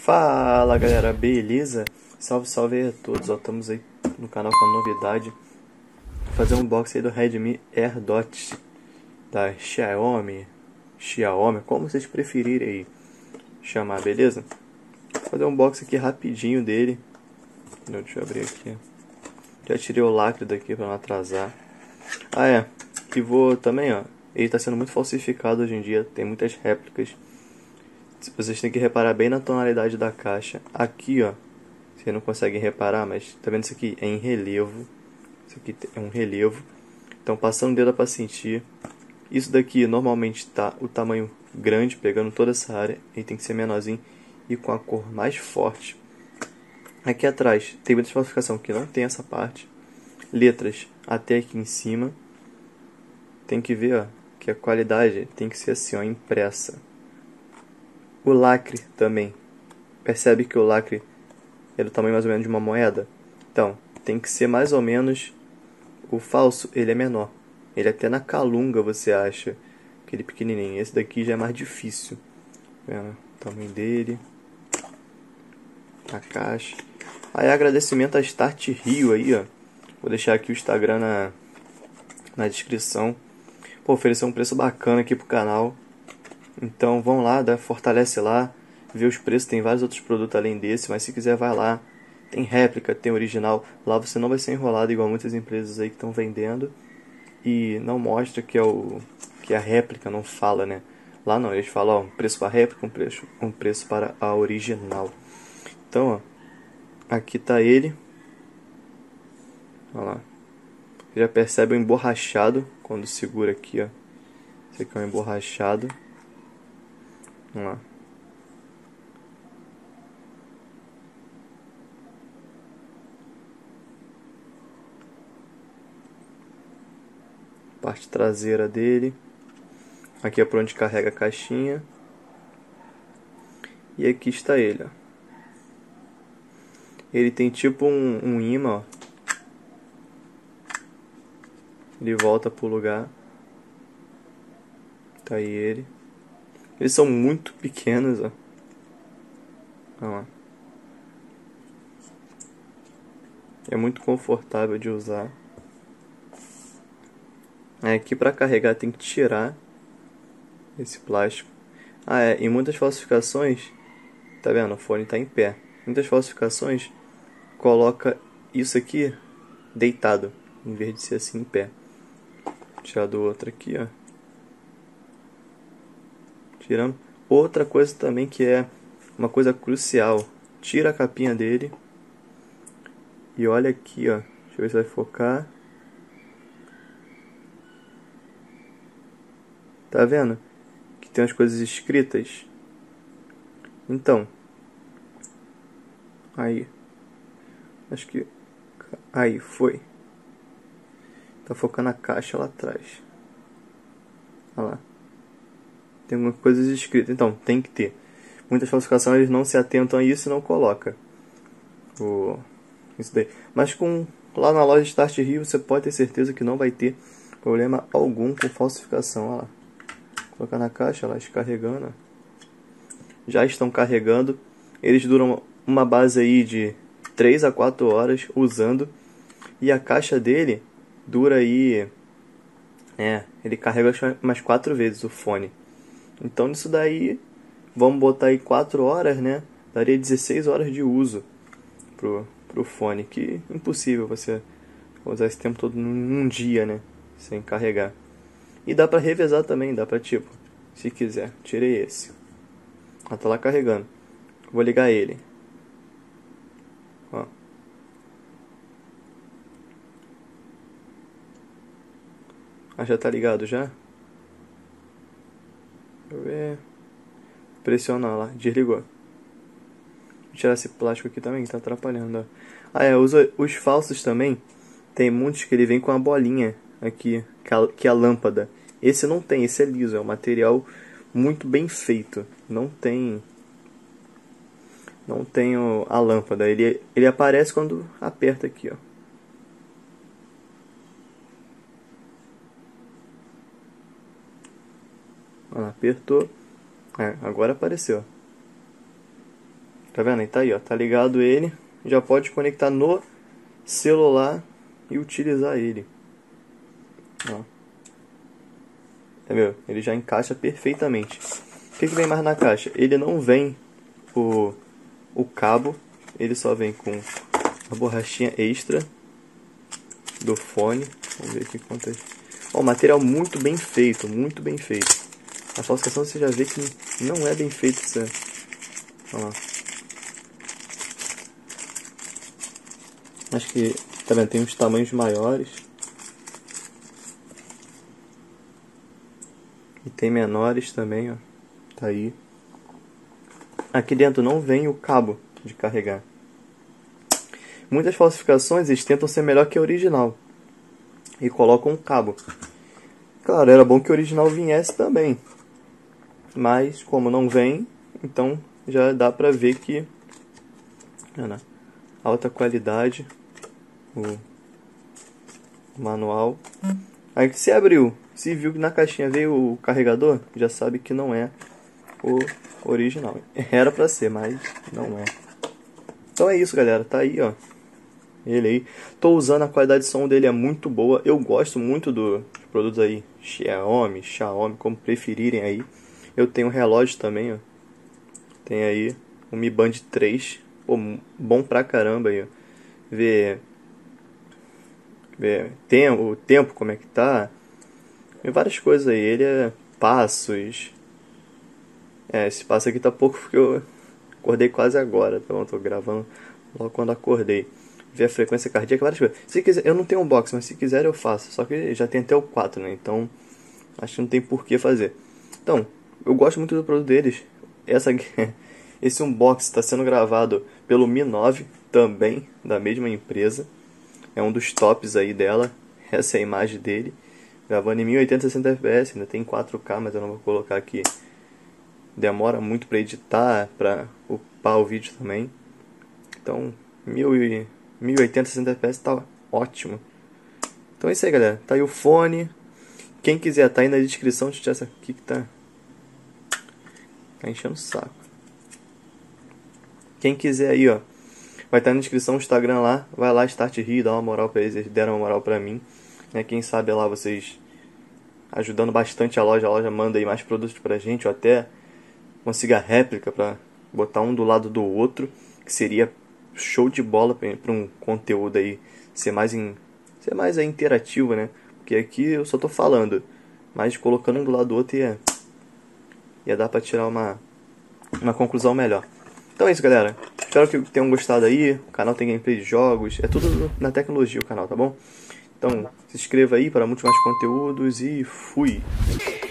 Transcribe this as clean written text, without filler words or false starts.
Fala galera, beleza? Salve, salve aí a todos, ó, estamos aí no canal com a novidade. Vou fazer um unboxing aí do Redmi AirDots da Xiaomi, como vocês preferirem aí chamar, beleza? Vou fazer um unboxing aqui rapidinho dele. Deixa eu abrir aqui. Já tirei o lacre daqui para não atrasar. E vou também, ó, ele está sendo muito falsificado hoje em dia, tem muitas réplicas. Vocês têm que reparar bem na tonalidade da caixa. Aqui, ó, vocês não conseguem reparar, mas tá vendo isso aqui? É em relevo. Isso aqui é um relevo. Então, passando o dedo para sentir. Isso daqui normalmente tá o tamanho grande, pegando toda essa área. Ele tem que ser menorzinho e com a cor mais forte. Aqui atrás tem muita falsificação que não tem essa parte. Letras até aqui em cima. Tem que ver, ó, que a qualidade tem que ser assim, ó, impressa. O lacre também. Percebe que o lacre é do tamanho mais ou menos de uma moeda? Então, tem que ser mais ou menos... O falso, ele é menor. Ele até na calunga você acha aquele pequenininho. Esse daqui já é mais difícil. Vendo o tamanho dele. A caixa. Aí agradecimento a Start Rio aí, ó. Vou deixar aqui o Instagram na descrição. Pô, ofereceu um preço bacana aqui pro canal. Então vão lá, fortalece lá, vê os preços, tem vários outros produtos além desse, mas se quiser vai lá. Tem réplica, tem original, lá você não vai ser enrolado igual muitas empresas aí que estão vendendo e não mostra que a réplica não fala, né? Lá não, eles falam, ó, um preço para réplica, um preço para a original. Então, ó, aqui tá ele. Olha lá. Você já percebe o emborrachado quando segura aqui, ó. Esse aqui é um emborrachado. Vamos lá. Parte traseira dele. Aqui é por onde carrega a caixinha. E aqui está ele, ó. Ele tem tipo um imã, ó. Ele volta pro lugar. Tá aí ele. Eles são muito pequenos, ó. Olha lá. É muito confortável de usar. Aqui para carregar tem que tirar esse plástico. Em muitas falsificações, tá vendo? O fone tá em pé. Muitas falsificações coloca isso aqui deitado, em vez de ser assim em pé. Vou tirar do outro aqui, ó. Tirando. Outra coisa também que é uma coisa crucial. Tira a capinha dele. E olha aqui, ó. Deixa eu ver se vai focar. Tá vendo? Que tem as coisas escritas. Então. Aí. Acho que... Aí, foi. Tá focando a caixa lá atrás. Olha lá. Tem algumas coisas escritas. Então, tem que ter. Muitas falsificações eles não se atentam a isso e não colocam isso daí. Mas lá na loja Start Rio você pode ter certeza que não vai ter problema algum com falsificação. Olha lá. Colocar na caixa, lá descarregando. Já estão carregando. Eles duram uma base aí de 3 a 4 horas usando. E a caixa dele dura aí... ele carrega umas 4 vezes o fone. Então nisso daí, vamos botar aí 4 horas, né? Daria 16 horas de uso pro fone, que é impossível você usar esse tempo todo num dia, né? Sem carregar. E dá pra revezar também, dá pra tipo, se quiser, tirei esse. Tá lá carregando. Vou ligar ele. Ó. Já tá ligado já? Deixa eu ver. Pressiona lá, desligou. Vou tirar esse plástico aqui também que tá atrapalhando, ó. Os falsos também. Tem muitos que ele vem com a bolinha aqui, que é a lâmpada. Esse não tem, esse é liso, é um material muito bem feito. Não tem a lâmpada. Ele aparece quando aperta aqui, ó. Apertou. Agora apareceu. Tá vendo? Aí tá aí, ó. Tá ligado ele. Já pode conectar no celular e utilizar ele. Ó. Tá vendo? Ele já encaixa perfeitamente. O que vem mais na caixa? Ele não vem o cabo. Ele só vem com a borrachinha extra do fone. Vamos ver aqui quanto é. Ó, material muito bem feito, muito bem feito. A falsificação você já vê que não é bem feito. Olha lá. Acho que, tá vendo, tem uns tamanhos maiores. E tem menores também, ó. Tá aí. Aqui dentro não vem o cabo de carregar. Muitas falsificações eles tentam ser melhor que a original. E colocam um cabo. Claro, era bom que o original viesse também. Mas como não vem, então já dá pra ver que alta qualidade. O manual. Aí que se abriu, se viu que na caixinha veio o carregador, já sabe que não é o original. Era pra ser, mas não é. Então é isso, galera. Tá aí, ó. Ele aí. Tô usando, a qualidade de som dele é muito boa. Eu gosto muito dos produtos aí. Xiaomi, como preferirem aí. Eu tenho um relógio também, ó. Tem aí o Mi Band 3. Pô, bom pra caramba aí, ó. Ver o tempo, como é que tá. Vê várias coisas aí. Ele é passos. Esse passo aqui tá pouco porque eu acordei quase agora. Então tô gravando logo quando acordei. Ver a frequência cardíaca, várias coisas. Se quiser, eu não tenho um box, mas se quiser eu faço. Só que já tem até o 4, né? Então acho que não tem por que fazer. Então, eu gosto muito do produto deles. Esse unboxing está sendo gravado pelo Mi 9, também da mesma empresa. É um dos tops aí dela. Essa é a imagem dele. Gravando em 1080 60 fps, ainda tem 4K, mas eu não vou colocar aqui. Demora muito para editar, para upar o vídeo também. Então, 1080 60 fps tá ótimo. Então é isso aí, galera. Tá aí o fone. Quem quiser, tá aí na descrição. Deixa eu essa aqui que tá enchendo o saco. Quem quiser aí, ó, vai estar na descrição o Instagram lá. Vai lá, Start Rio, dá uma moral pra eles. Eles deram uma moral pra mim, né? Quem sabe lá vocês ajudando bastante a loja manda aí mais produtos pra gente. Ou até consiga réplica pra botar um do lado do outro, que seria show de bola pra um conteúdo aí ser mais aí interativo, né? Porque aqui eu só tô falando, mas colocando um do lado do outro ia dar pra tirar uma conclusão melhor. Então é isso, galera. Espero que tenham gostado aí. O canal tem gameplay de jogos. É tudo na tecnologia o canal, tá bom? Então se inscreva aí para muitos mais conteúdos e fui!